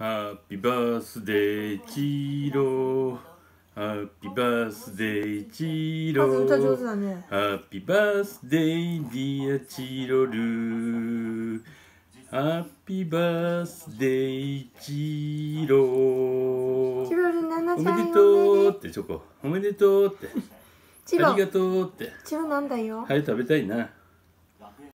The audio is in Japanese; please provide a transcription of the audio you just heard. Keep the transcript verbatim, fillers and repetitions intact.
Happy birthday チロ Happy birthday チロ歌上手だね。 Happy birthday dear チロル Happy birthday チロチロルななおさいめでとうってチョコおめでとうってチロありがとうってチロなんだよ。 はい食べたいな。